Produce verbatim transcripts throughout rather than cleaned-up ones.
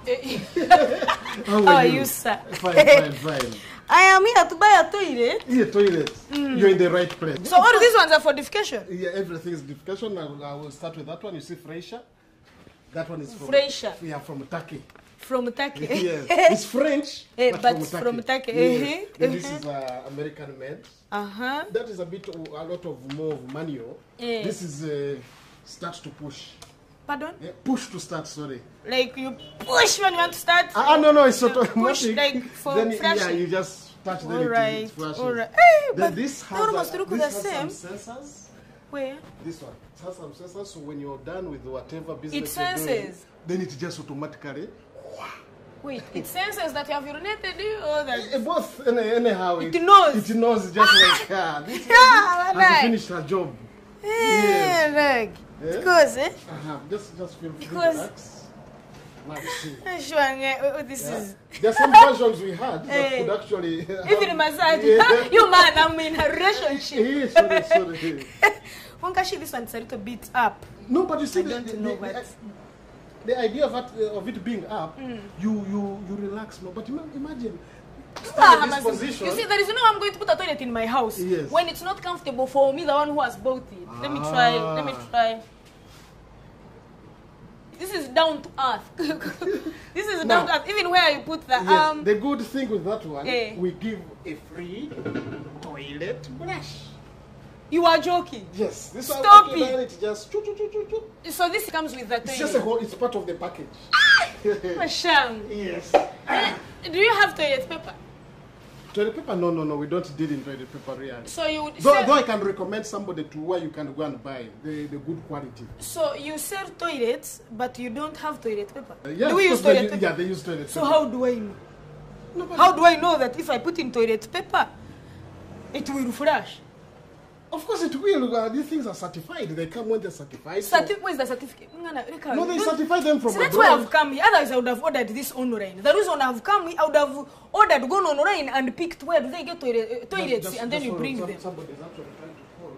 How, How are you, sir? Fine, fine, fine. I am here to buy a toilet. Yeah, toilet. Mm. You're in the right place. So all these ones are for defecation? Yeah, everything is defecation. I will, I will start with that one. You see Freisha? That one is from... Freisha? Yeah, from Turkey. From Turkey? Yes. It's French, hey, but, but from Turkey. From Turkey. Yes. Uh-huh. And this is uh, American made. Uh-huh. That is a bit, of, a lot of more of manual. Yeah. This is uh, start to push. Pardon? Yeah, push to start, sorry. Like you push when you want to start? Ah, uh, no, no, it's automatic. Push like for then, flashing? Yeah, you just touch the all right, it flashes. all right. Hey, then but this they has, almost a, look this the has same. some sensors. Where? This one. It has some sensors, so when you're done with whatever business it you're senses. doing, then it just automatically... Wait, it senses that you have urinated or that... Uh, both, anyhow. It, it knows. It knows just like, ah, this yeah, has right. finished her job. Yeah, Yes. like, Yeah? because, eh? Uh-huh. Just, just feel free, Because- relax. Let's see. Sure, eh, this Yeah. is... There's some versions we had that Hey. could actually... Even in massage. Yeah. You man, I'm in a relationship. Hey, sorry, sorry. Wonkashi, this one's a little bit up. No, but you see, I the, don't the, know the, what... the idea of it, uh, of it being up, Mm. you, you, you relax more. But ima- imagine, Ah, in this Hamasi. position... You see, there is no I'm going to put a toilet in my house Yes. when it's not comfortable for me, the one who has bought it. Let me try. Let me Ah. try. This is down to earth. This is Now- down to earth. Even where you put the Yes, um. the good thing with that one, Eh. we give a free toilet brush. You are joking. Yes, this one, Stop after it. that, it just... choo, choo, choo, choo, choo. So this comes with the It's just a toilet. whole, it's part of the package. Masham. Yes. Do you have toilet paper? Toilet paper? No, no, no, we don't deal in toilet paper really. So you would Though, sell, though I can recommend somebody to where you can go and buy the, the good quality. so you sell toilets, but you don't have toilet paper. Uh, yeah, do we of use course they toilet do- paper? Yeah, they use toilet So paper. how do I know? No, but How do I know that if I put in toilet paper, it will flash? of course it will. Uh, these things are certified. They come when they're certified. so- Certi- where's the certificate? Ngana, no, they don't- certify them from See, that's why abroad. I've come here. Otherwise, I would have ordered this online. The reason I've come here, I would have ordered, gone online and picked where do they get toilet, uh, toilets, Just- and then just you hold on. bring Some- them. Somebody is actually trying to call.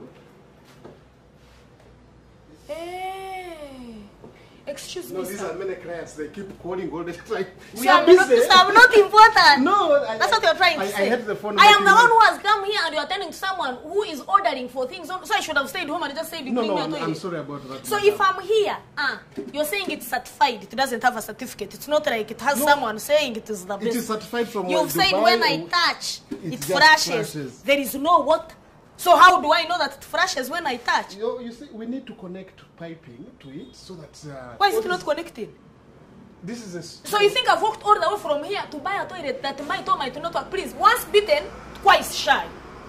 Hey, excuse No, me, these sir. are many clients. They keep calling all the time. We So are I'm busy. not, so I'm not important. No, I, That's what you're trying to I, say. I had the phone. I am the making one noise. who has come here and you're attending to someone who is ordering for things. So I should have stayed home and just said, No, bring no, me a I'm, toilet. I'm sorry about that. So madam. if I'm here, ah, you're saying it's certified, it doesn't have a certificate. It's not like it has No, someone saying it is the best. It is certified from You've Dubai said when I or- touch, it it, just flashes. flashes. There is no what? So how do I know that it flashes when I touch? You, you see, we need to connect piping to it so that. Uh, Why is all it not this- connected? This is a. s- So you think I've walked all the way from here to buy a toilet that might or might not work? Please, once bitten, twice shy.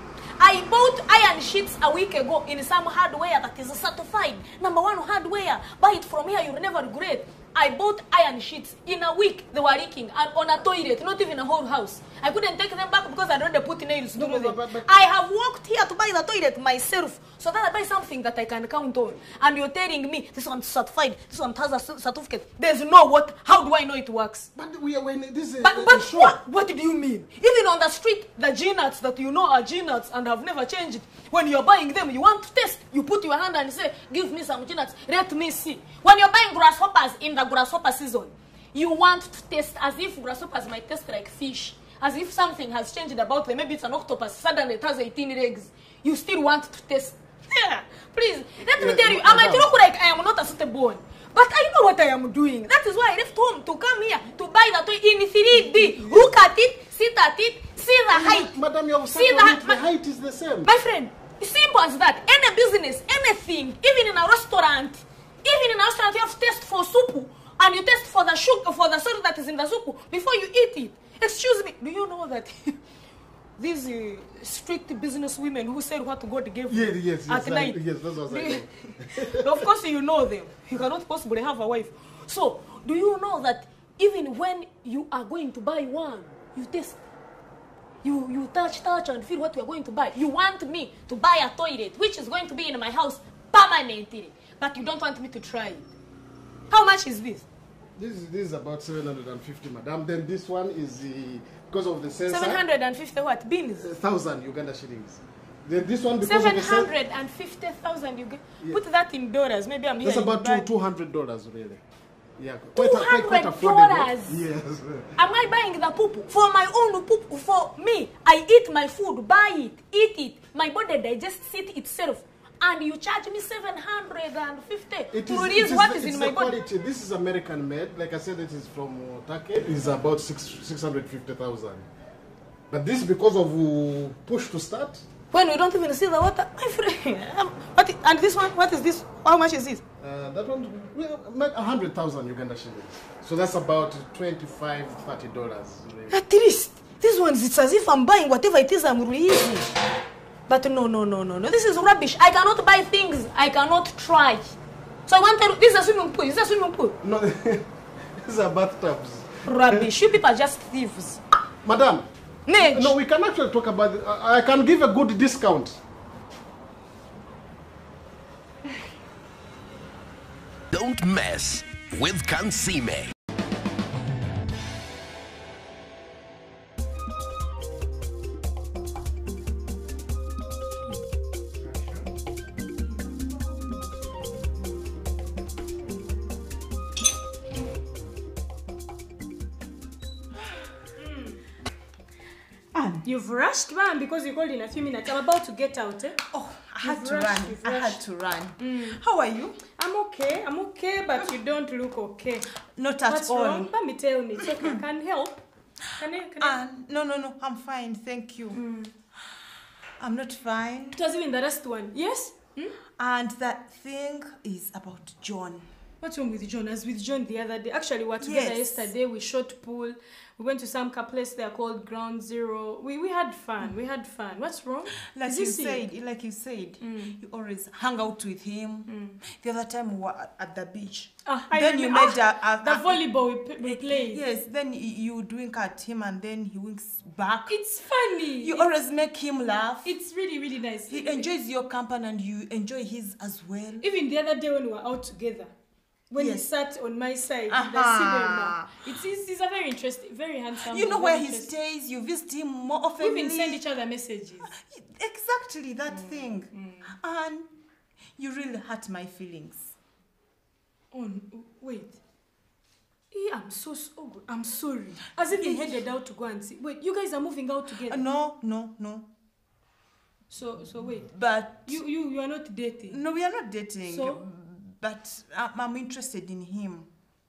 I bought iron sheets a week ago in some hardware that is certified. Number one hardware. Buy it from here, you'll never regret. I bought iron sheets. In a week, they were leaking and on a toilet, not even a whole house. I couldn't take them back because I'd already put nails No, through but- them. but- but- I have walked here to buy the toilet myself so that I buy something that I can count on. And you're telling me this one's certified, this one has a cer- certificate. There's no what? How do I know it works? But we are when this is But, a, but a show. what, what do you mean? Even on the street, the G-nuts that you know are G-nuts and have never changed, when you're buying them, you want to test, you put your hand and say, give me some G-nuts, let me see. When you're buying grasshoppers in the grasshopper season, you want to test as if grasshoppers might taste like fish, as if something has changed about them. Maybe it's an octopus, suddenly it has eighteen legs. You still want to test. Yeah, please, let me Yeah, tell you, I might madam. look like I am not a suitable one. But I know what I am doing. That is why I left home to come here to buy that toy in three D. Look at it, sit at it, see the height. Madam, you have See said that, it, ma- the height is the same. My friend, it's simple as that. Any business, anything, even in a restaurant, even in a restaurant, you have to test for soup, and you test for the sugar, for the salt that is in the soup before you eat it. Excuse me, do you know that these uh, strict business women who said what God gave Yeah, them yes, yes, at I- night? yes, that's what I know. Of course you know them. You cannot possibly have a wife. So, do you know that even when you are going to buy one, you test. You, you touch, touch, and feel what you are going to buy. You want me to buy a toilet, which is going to be in my house permanently, but you don't want me to try it. How much is this? This is, this is about seven hundred fifty, madam. Then this one is the, because of the sensor, seven hundred fifty what? Beans? one thousand Uganda shillings. Then this one, because seven of the sensor, hundred fifty thousand. You get, Yeah. Put that in dollars. Maybe I'm here that's in about Dubai. two, two hundred dollars really. Yeah, quite, two a- quite, quite hundred affordable. dollars. Yes. Am I buying the poop for my own poop? For me, I eat my food, buy it, eat it. My body digests it itself. And you charge me seven hundred fifty It to is, release it is, what the- is it's in the my body. quality. This is American made. Like I said, it is from uh, Turkey. It is about six six hundred fifty thousand. But this because of uh, push to start. When we don't even see the water, my friend. Um, what i- and this one, what is this? How much is this? Uh, that one, a hundred thousand Uganda shillings. So that's about twenty-five, thirty dollars. At least these ones, it's as if I'm buying whatever it is I'm releasing. But no, no, no, no, no. This is rubbish. I cannot buy things I cannot try. So I want to. This is a swimming pool. Is this a swimming pool? No, these are bathtubs. Rubbish. You people are just thieves. Madam. Nage. No, we can actually talk about it. I I can give a good discount. Don't mess with Kansime. Anne, you've rushed, man, because you called in a few minutes. I'm about to get out, eh? Oh, I had You've to rushed, run. you've I had rushed. to run. How are you? I'm okay, I'm okay, but you don't look okay. Not at What's all. wrong? Let me tell me. It's okay. Can I help? Can I? Can I? Anne, no, no, no. I'm fine. Thank you. I'm not fine. It was even the last one. Yes? Hmm? And that thing is about John. What's wrong with John? As with John the other day. Actually, we were together Yes. yesterday. We shot pool. We went to some ca- place there called Ground Zero. We we had fun. We had fun. What's wrong? Like Is you he sick? said, like you said, you always hang out with him. The other time we were at- at the beach. Ah, I Then you remember- made a, a, The a- volleyball we, p- we played. Yes, then y- you wink at him and then he winks back. It's funny. You It- always make him laugh. It's really, really nice. He enjoys your company and you enjoy his as well. Even the other day when we were out together, when he Yes. sat on my side, Aha. the cinema. It's, it's, he's a very interesting, very handsome. You know very where he interesting- stays, you visit him more We often. even send each other messages. Exactly that thing. And you really hurt my feelings. Oh, n- wait. Eh, I'm so, so good. I'm sorry. As if he headed out to go and see. Wait, you guys are moving out together. Uh, no, no, no. So, so wait. But You, you, you are not dating. no, we are not dating. So? But I'm, I'm interested in him.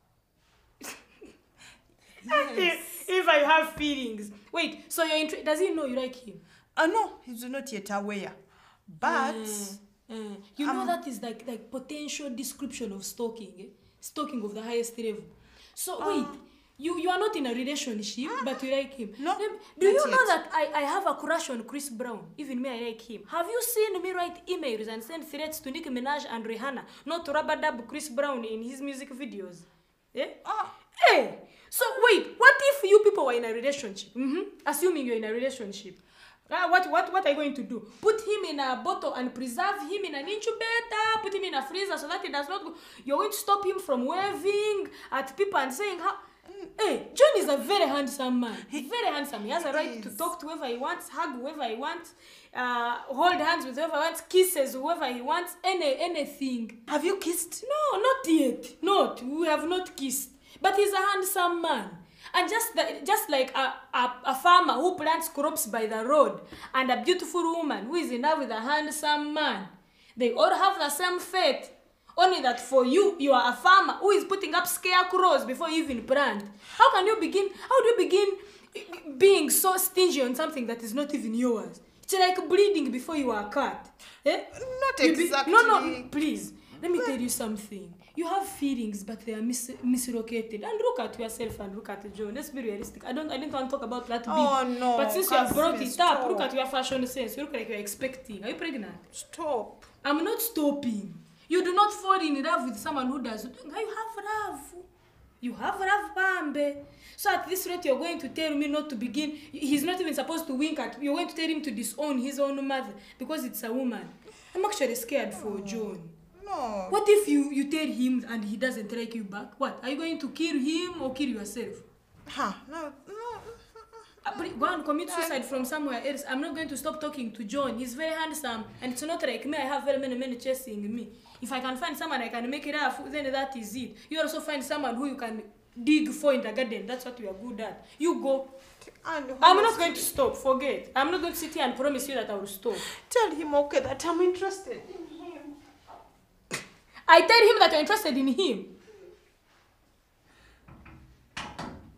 If, if I have feelings. Wait, so you're interested. Does he know you like him? Uh, no, he's not yet aware. But Uh, uh, you know that is like like potential description of stalking, eh? Stalking of the highest level. So wait, you you are not in a relationship, but you like him. No, Lem- Do not you know yet. that I, I have a crush on Chris Brown? Even me, I like him. Have you seen me write emails and send threats to Nicki Minaj and Rihanna not to rubber dub Chris Brown in his music videos? Eh? Ah. Hey, so wait, what if you people were in a relationship? Mm-hmm. Assuming you're in a relationship. Uh, what, what, what are you going to do? Put him in a bottle and preserve him in an incubator, put him in a freezer so that he does not go. You're going to stop him from waving at people and saying, how. Hey, John is a very handsome man. He's very handsome. He has a right to is. talk to whoever he wants, hug whoever he wants, uh, hold hands with whoever he wants, kisses whoever he wants, any anything. have you kissed? No, not yet. Not. We have not kissed. But he's a handsome man. And just the, just like a, a, a farmer who plants crops by the road and a beautiful woman who is in love with a handsome man, they all have the same fate. Only that for you, you are a farmer who is putting up scarecrows before you even plant. How can you begin? How do you begin being so stingy on something that is not even yours? It's like bleeding before you are cut. Eh? Not You be- exactly. no, no, please. Let me tell you something. You have feelings, but they are mis- mislocated. And look at yourself and look at John. Let's be realistic. I don't. I didn't want to talk about that. Oh, big. no, But since you have brought Cassie, it up, stop. look at your fashion sense. You look like you're expecting. Are you pregnant? Stop. I'm not stopping. You do not fall in love with someone who does. You have love. You have love, Bambe. So at this rate, you're going to tell me not to begin. He's not even supposed to wink at. You're going to tell him to disown his own mother because it's a woman. I'm actually scared for John. No. What if you, you tell him and he doesn't like you back? What? Are you going to kill him or kill yourself? Huh, no, no. Uh, but go and commit suicide from somewhere else. I'm not going to stop talking to John. He's very handsome, and it's not like me. I have very many men chasing me. If I can find someone I can make it up, then that is it. You also find someone who you can dig for in the garden. That's what we are good at. You go. And I'm not going to stop. Forget. I'm not going to sit here and promise you that I will stop. Tell him, okay, that I'm interested in him. I tell him that you're interested in him.